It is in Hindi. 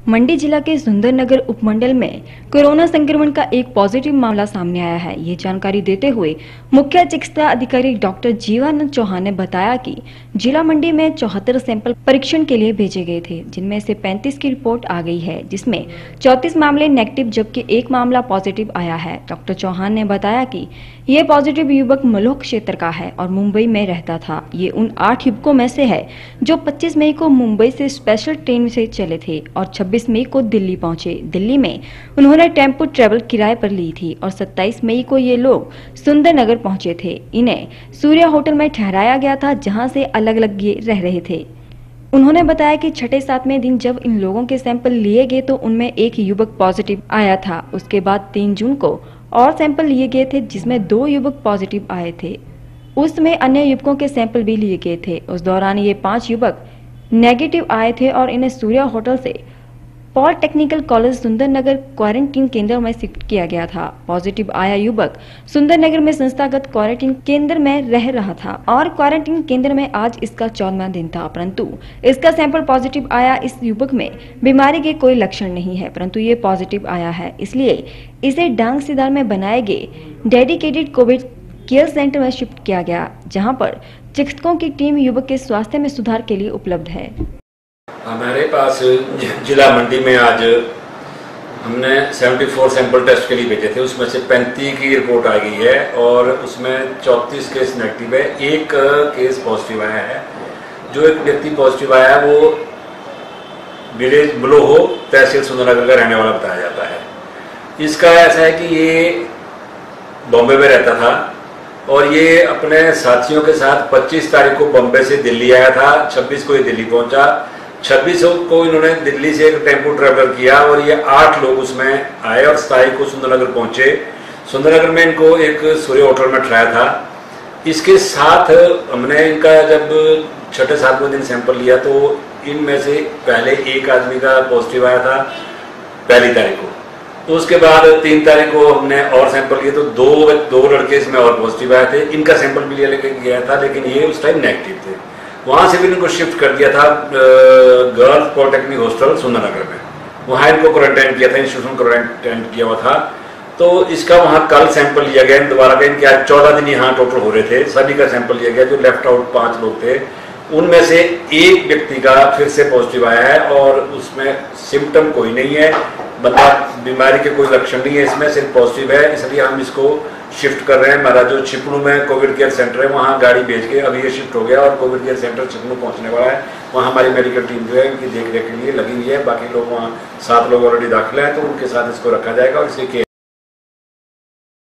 मंडी जिला के सुंदरनगर उपमंडल में कोरोना संक्रमण का एक पॉजिटिव मामला सामने आया है। ये जानकारी देते हुए मुख्य चिकित्सा अधिकारी डॉक्टर जीवानंद चौहान ने बताया कि जिला मंडी में 74 सैंपल परीक्षण के लिए भेजे गए थे, जिनमें से 35 की रिपोर्ट आ गई है, जिसमें 34 मामले नेगेटिव जबकि एक मामला पॉजिटिव आया है। डॉक्टर चौहान ने बताया कि ये पॉजिटिव युवक मलोह क्षेत्र का है और मुंबई में रहता था। ये उन 8 युवकों में से है जो 25 मई को मुंबई से स्पेशल ट्रेन से चले थे और 26 मई को दिल्ली पहुंचे। दिल्ली में उन्होंने टेम्पो ट्रेवल किराए पर ली थी और 27 मई को ये लोग सुंदरनगर पहुंचे थे। इन्हें सूर्या होटल में ठहराया गया था, जहां से अलग अलग ये रह रहे थे। उन्होंने बताया कि छठे सातवें दिन जब इन लोगों के सैंपल लिए गए तो उनमें एक युवक पॉजिटिव आया था। उसके बाद 3 जून को और सैंपल लिए गए थे, जिसमें 2 युवक पॉजिटिव आए थे। उसमें अन्य युवकों के सैंपल भी लिए गए थे। उस दौरान ये 5 युवक नेगेटिव आए थे और इन्हें सूर्या होटल से पॉलिटेक्निकल कॉलेज सुंदरनगर क्वारंटीन केंद्र में शिफ्ट किया गया था। पॉजिटिव आया युवक सुंदरनगर में संस्थागत क्वारंटीन केंद्र में रह रहा था और क्वारंटीन केंद्र में आज इसका 14वां दिन था, परंतु इसका सैंपल पॉजिटिव आया। इस युवक में बीमारी के कोई लक्षण नहीं है, परंतु ये पॉजिटिव आया है, इसलिए इसे डांग सीधार में बनाए गए डेडिकेटेड कोविड केयर सेंटर में शिफ्ट किया गया, जहाँ पर चिकित्सकों की टीम युवक के स्वास्थ्य में सुधार के लिए उपलब्ध है। हमारे पास जिला मंडी में आज हमने 74 सैंपल टेस्ट के लिए भेजे थे, उसमें से 35 की रिपोर्ट आ गई है और उसमें 34 केस नेगेटिव है, एक केस पॉजिटिव आया है। जो एक व्यक्ति पॉजिटिव आया है वो विलेज मलोह तहसील सुंदरनगर का रहने वाला बताया जाता है। इसका ऐसा है कि ये बॉम्बे में रहता था और ये अपने साथियों के साथ 25 तारीख को बॉम्बे से दिल्ली आया था, 26 को ये दिल्ली पहुंचा, 26 को इन्होंने दिल्ली से एक टेम्पो ट्रेवलर किया और ये 8 लोग उसमें आए और 27 को सुंदरनगर पहुंचे। सुंदरनगर में इनको एक सूर्य होटल में ठहराया था। इसके साथ हमने इनका जब 6-7वें दिन सैंपल लिया तो इनमें से पहले एक आदमी का पॉजिटिव आया था पहली तारीख को, तो उसके बाद 3 तारीख को हमने और सैंपल लिए तो दो लड़के इसमें और पॉजिटिव आए थे। इनका सैंपल भी लेके गया था, लेकिन ये उस टाइम नेगेटिव थे। वहाँ से भी इनको शिफ्ट कर दिया था गर्ल्स पॉलिटेक्निक हॉस्टल सुंदरनगर में, वहाँ इनको क्वारंटाइन किया था, इंस्टीट्यूशन क्वारंटाइन किया हुआ था। तो इसका वहाँ कल सैंपल लिया गया दोबारा का। इनके आज 14 दिन यहाँ टोटल हो रहे थे, सभी का सैंपल लिया गया। जो लेफ्ट आउट 5 लोग थे उनमें से एक व्यक्ति का फिर से पॉजिटिव आया है और उसमें सिम्टम कोई नहीं है, मतलब बीमारी के कोई लक्षण नहीं है, इसमें सिर्फ पॉजिटिव है। इसलिए हम इसको शिफ्ट कर रहे हैं। हमारा जो छिपनू में कोविड केयर सेंटर है वहाँ गाड़ी भेज के अभी ये शिफ्ट हो गया और कोविड केयर सेंटर छिपनू पहुँचने वाला है। वहाँ हमारी मेडिकल टीम जो है इनकी देख रेख के लिए लगी हुई है। बाकी लोग वहाँ 7 लोग ऑलरेडी दाखिल हैं, तो उनके साथ इसको रखा जाएगा और इसकी केयर